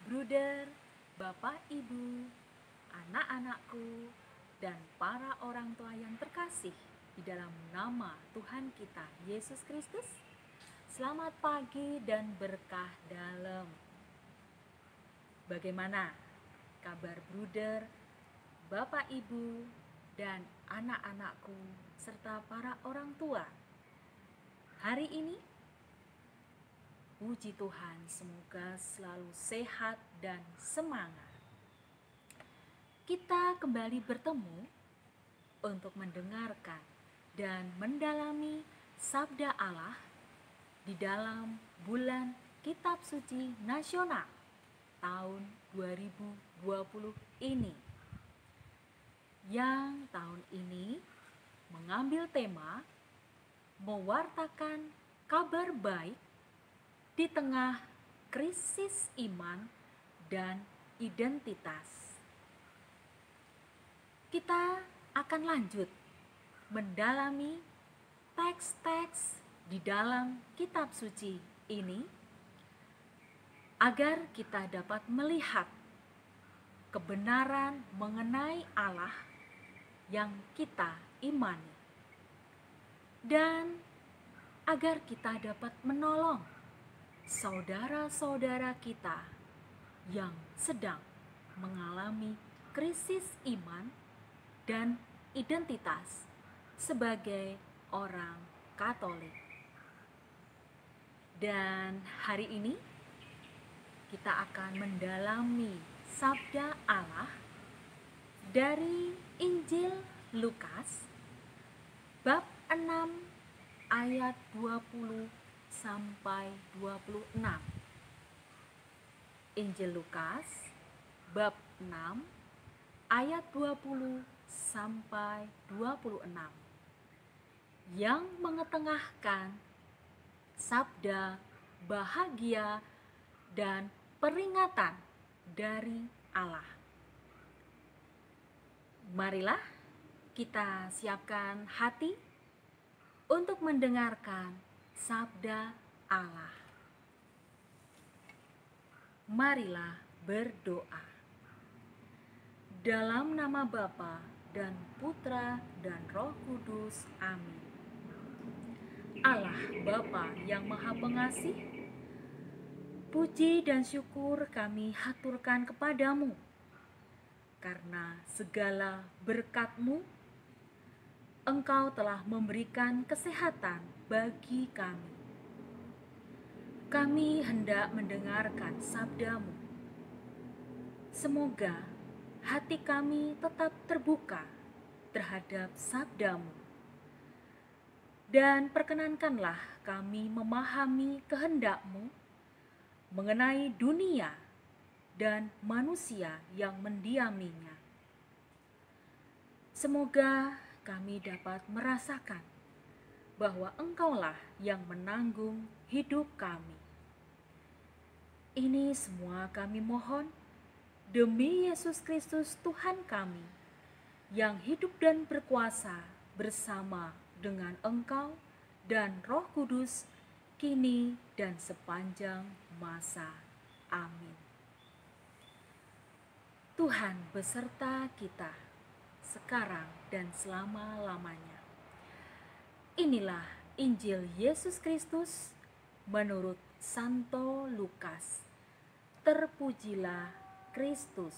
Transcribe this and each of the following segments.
Bruder, Bapak, Ibu, anak-anakku, dan para orang tua yang terkasih di dalam nama Tuhan kita Yesus Kristus. Selamat pagi dan berkah dalam. Bagaimana kabar Bruder, Bapak, Ibu, dan anak-anakku serta para orang tua? Hari ini puji Tuhan, semoga selalu sehat dan semangat. Kita kembali bertemu untuk mendengarkan dan mendalami Sabda Allah di dalam bulan Kitab Suci Nasional tahun 2020 ini. Yang tahun ini mengambil tema mewartakan kabar baik di tengah krisis iman dan identitas. Kita akan lanjut mendalami teks-teks di dalam kitab suci ini agar kita dapat melihat kebenaran mengenai Allah yang kita imani dan agar kita dapat menolong saudara-saudara kita yang sedang mengalami krisis iman dan identitas sebagai orang Katolik. Dan hari ini kita akan mendalami Sabda Allah dari Injil Lukas bab 6 ayat 20 sampai 26. Injil Lukas bab 6 ayat 20 sampai 26 yang mengetengahkan sabda bahagia dan peringatan dari Allah. Marilah kita siapkan hati untuk mendengarkan sabda Allah. Marilah berdoa. Dalam nama Bapa dan Putra dan Roh Kudus. Amin. Allah Bapa yang Maha Pengasih, puji dan syukur kami haturkan kepadamu karena segala berkat-Mu Engkau telah memberikan kesehatan bagi kami. Kami hendak mendengarkan sabda-Mu. Semoga hati kami tetap terbuka terhadap sabda-Mu. Dan perkenankanlah kami memahami kehendak-Mu mengenai dunia dan manusia yang mendiaminya. Semoga kami dapat merasakan bahwa Engkaulah yang menanggung hidup kami. Ini semua kami mohon demi Yesus Kristus Tuhan kami, yang hidup dan berkuasa bersama dengan Engkau dan Roh Kudus, kini dan sepanjang masa. Amin. Tuhan beserta kita, sekarang dan selama-lamanya. Inilah Injil Yesus Kristus menurut Santo Lukas. Terpujilah Kristus.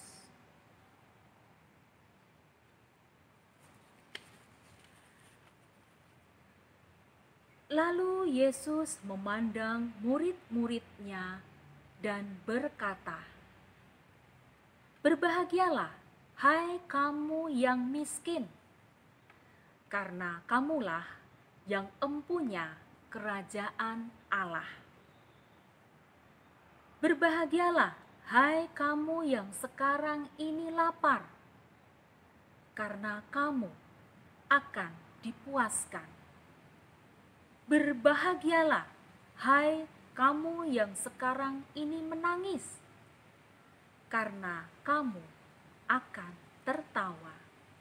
Lalu Yesus memandang murid-muridnya dan berkata, "Berbahagialah, hai kamu yang miskin, karena kamulah yang empunya kerajaan Allah. Berbahagialah, hai kamu yang sekarang ini lapar, karena kamu akan dipuaskan. Berbahagialah, hai kamu yang sekarang ini menangis, karena kamu akan tertawa.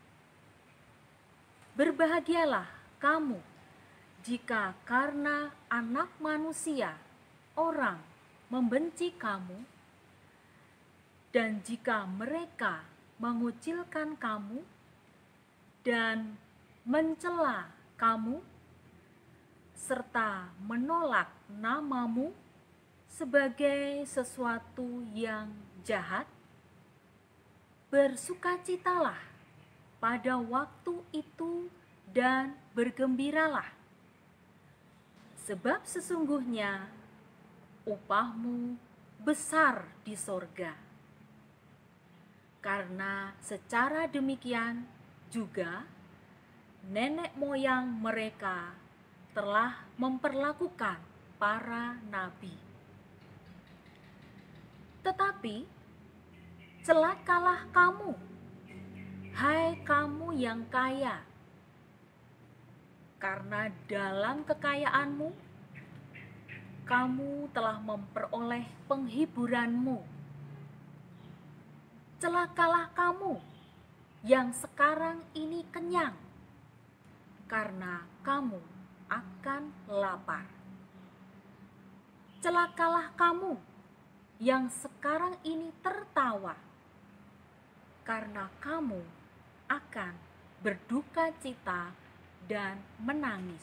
Berbahagialah kamu jika karena Anak Manusia orang membenci kamu Dan jika mereka mengucilkan kamu dan mencela kamu, serta menolak namamu sebagai sesuatu yang jahat, bersukacitalah pada waktu itu dan bergembiralah, sebab sesungguhnya upahmu besar di sorga. Karena secara demikian juga nenek moyang mereka telah memperlakukan para nabi. Tetapi celakalah kamu, hai kamu yang kaya, karena dalam kekayaanmu kamu telah memperoleh penghiburanmu. Celakalah kamu yang sekarang ini kenyang, karena kamu akan lapar. Celakalah kamu yang sekarang ini tertawa, karena kamu akan berduka cita dan menangis.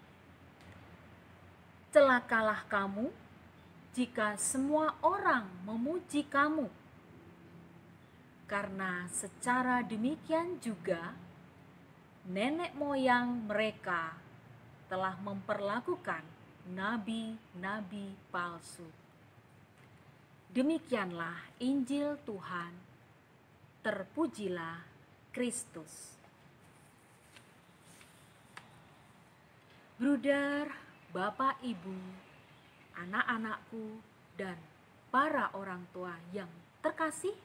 Celakalah kamu jika semua orang memuji kamu, karena secara demikian juga nenek moyang mereka telah memperlakukan nabi-nabi palsu. Demikianlah Injil Tuhan. Terpujilah Kristus. Bruder, Bapak, Ibu, anak-anakku, dan para orang tua yang terkasih,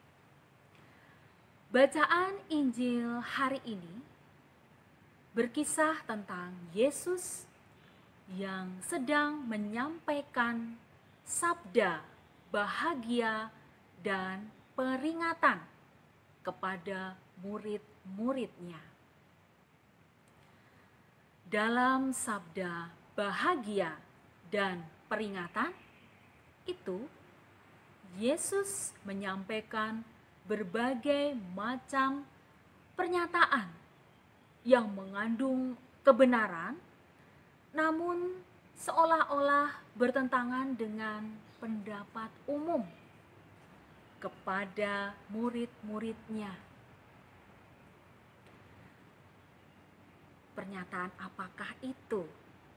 bacaan Injil hari ini berkisah tentang Yesus yang sedang menyampaikan sabda bahagia dan peringatan kepada murid-muridnya. Dalam sabda bahagia dan peringatan itu, Yesus menyampaikan berbagai macam pernyataan yang mengandung kebenaran, namun seolah-olah bertentangan dengan pendapat umum kepada murid-muridnya. Pernyataan apakah itu?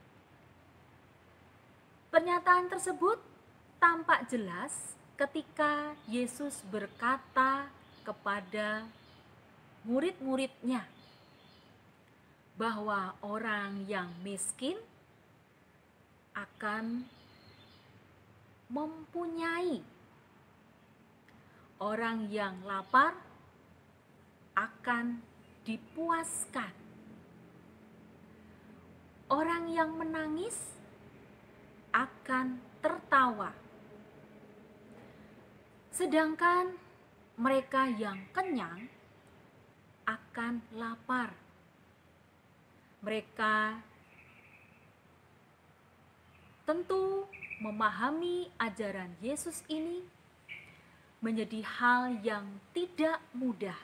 Pernyataan tersebut tampak jelas ketika Yesus berkata kepada murid-muridnya bahwa orang yang miskin akan mempunyai, orang yang lapar akan dipuaskan, orang yang menangis akan tertawa. Sedangkan mereka yang kenyang akan lapar. Mereka tentu memahami ajaran Yesus ini menjadi hal yang tidak mudah.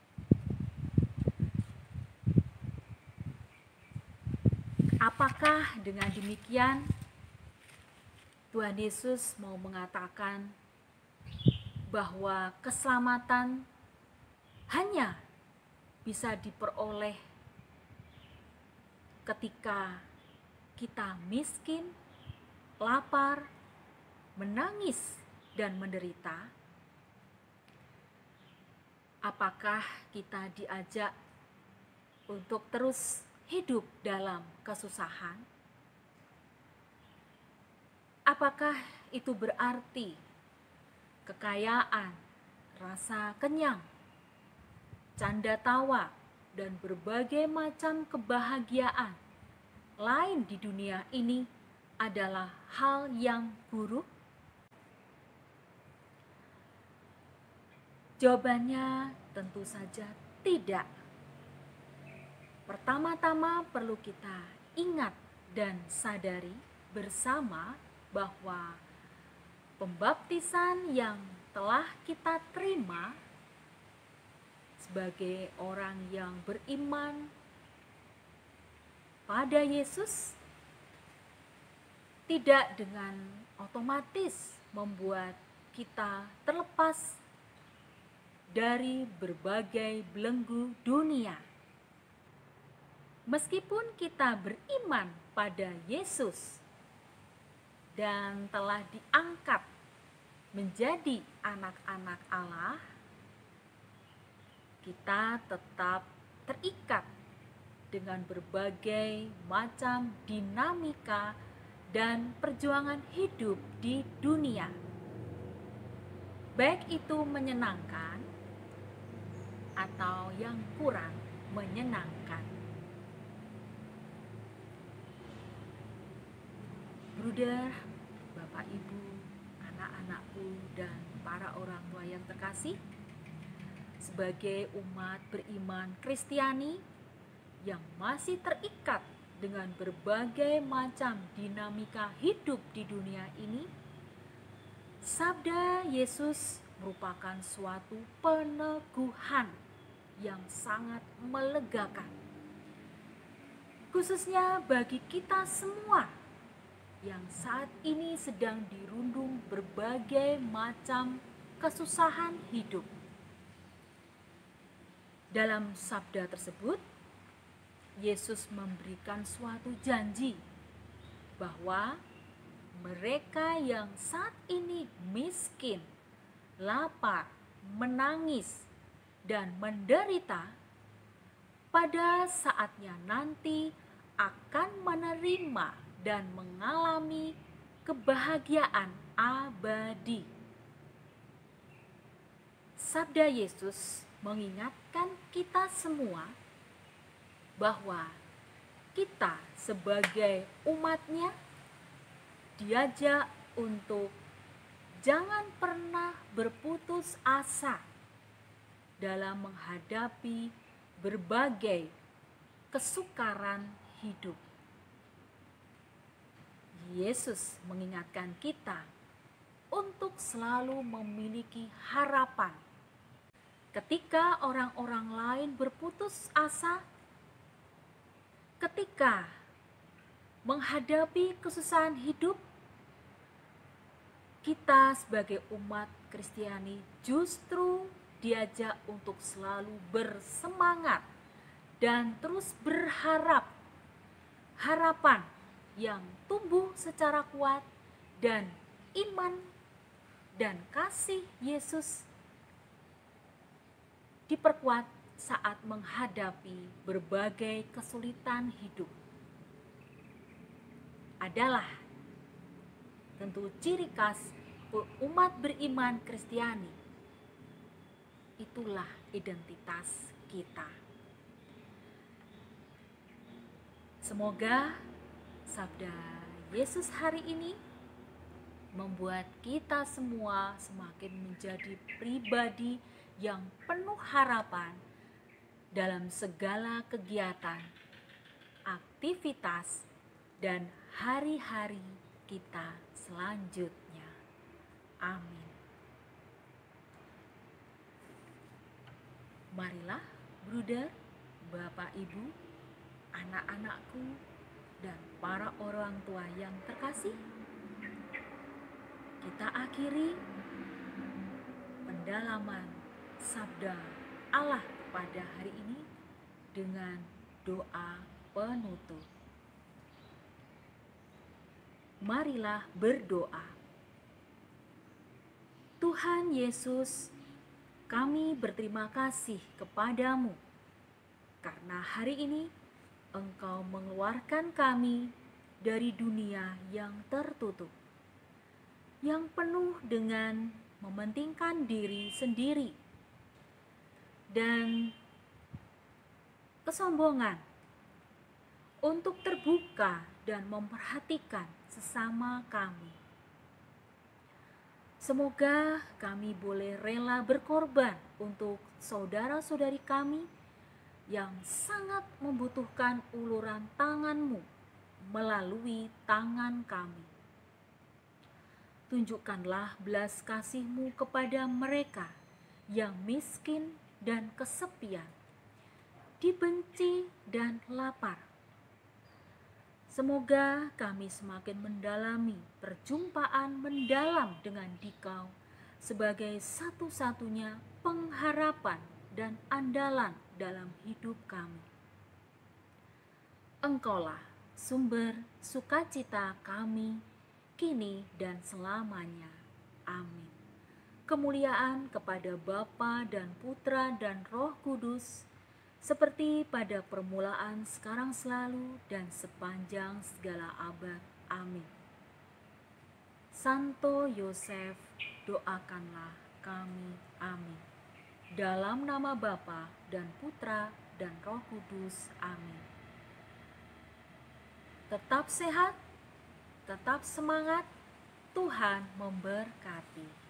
Apakah dengan demikian Tuhan Yesus mau mengatakan bahwa keselamatan hanya bisa diperoleh ketika kita miskin, lapar, menangis, dan menderita? Apakah kita diajak untuk terus hidup dalam kesusahan? Apakah itu berarti kekayaan, rasa kenyang, canda tawa, dan berbagai macam kebahagiaan lain di dunia ini adalah hal yang buruk? Jawabannya tentu saja tidak. Pertama-tama perlu kita ingat dan sadari bersama bahwa pembaptisan yang telah kita terima sebagai orang yang beriman pada Yesus tidak dengan otomatis membuat kita terlepas dari berbagai belenggu dunia. Meskipun kita beriman pada Yesus dan telah diangkat menjadi anak-anak Allah, kita tetap terikat dengan berbagai macam dinamika dan perjuangan hidup di dunia. Baik itu menyenangkan atau yang kurang menyenangkan. Bruder, Bapak Ibu, anak-anakku, dan para orang tua yang terkasih, sebagai umat beriman Kristiani yang masih terikat dengan berbagai macam dinamika hidup di dunia ini, sabda Yesus merupakan suatu peneguhan yang sangat melegakan, khususnya bagi kita semua yang saat ini sedang dirundung berbagai macam kesusahan hidup. Dalam sabda tersebut, Yesus memberikan suatu janji bahwa mereka yang saat ini miskin, lapar, menangis, dan menderita, pada saatnya nanti akan menerima dan mengalami kebahagiaan abadi. Sabda Yesus mengingatkan kita semua bahwa kita sebagai umatnya diajak untuk jangan pernah berputus asa dalam menghadapi berbagai kesukaran hidup. Yesus mengingatkan kita untuk selalu memiliki harapan. Ketika orang-orang lain berputus asa, ketika menghadapi kesusahan hidup, kita sebagai umat Kristiani justru diajak untuk selalu bersemangat dan terus berharap. Harapan yang tumbuh secara kuat dan iman dan kasih Yesus diperkuat saat menghadapi berbagai kesulitan hidup. Adalah tentu ciri khas umat beriman Kristiani. Itulah identitas kita. Semoga sabda Yesus hari ini membuat kita semua semakin menjadi pribadi yang penuh harapan dalam segala kegiatan, aktivitas, dan hari-hari kita selanjutnya. Amin. Marilah, bruder, Bapak, Ibu, anak-anakku, dan para orang tua yang terkasih, kita akhiri pendalaman sabda Allah pada hari ini dengan doa penutup. Marilah berdoa. Tuhan Yesus, kami berterima kasih kepadamu karena hari ini Engkau mengeluarkan kami dari dunia yang tertutup, yang penuh dengan mementingkan diri sendiri dan kesombongan, untuk terbuka dan memperhatikan sesama kami. Semoga kami boleh rela berkorban untuk saudara-saudari kami yang sangat membutuhkan uluran tangan-Mu melalui tangan kami. Tunjukkanlah belas kasih-Mu kepada mereka yang miskin dan kesepian, dibenci dan lapar. Semoga kami semakin mendalami perjumpaan mendalam dengan Dikau sebagai satu-satunya pengharapan dan andalan dalam hidup kami. Engkaulah sumber sukacita kami, kini dan selamanya. Amin. Kemuliaan kepada Bapa dan Putra dan Roh Kudus, seperti pada permulaan, sekarang, selalu, dan sepanjang segala abad. Amin. Santo Yosef, doakanlah kami. Amin. Dalam nama Bapa dan Putra dan Roh Kudus. Amin. Tetap sehat, tetap semangat, Tuhan memberkati.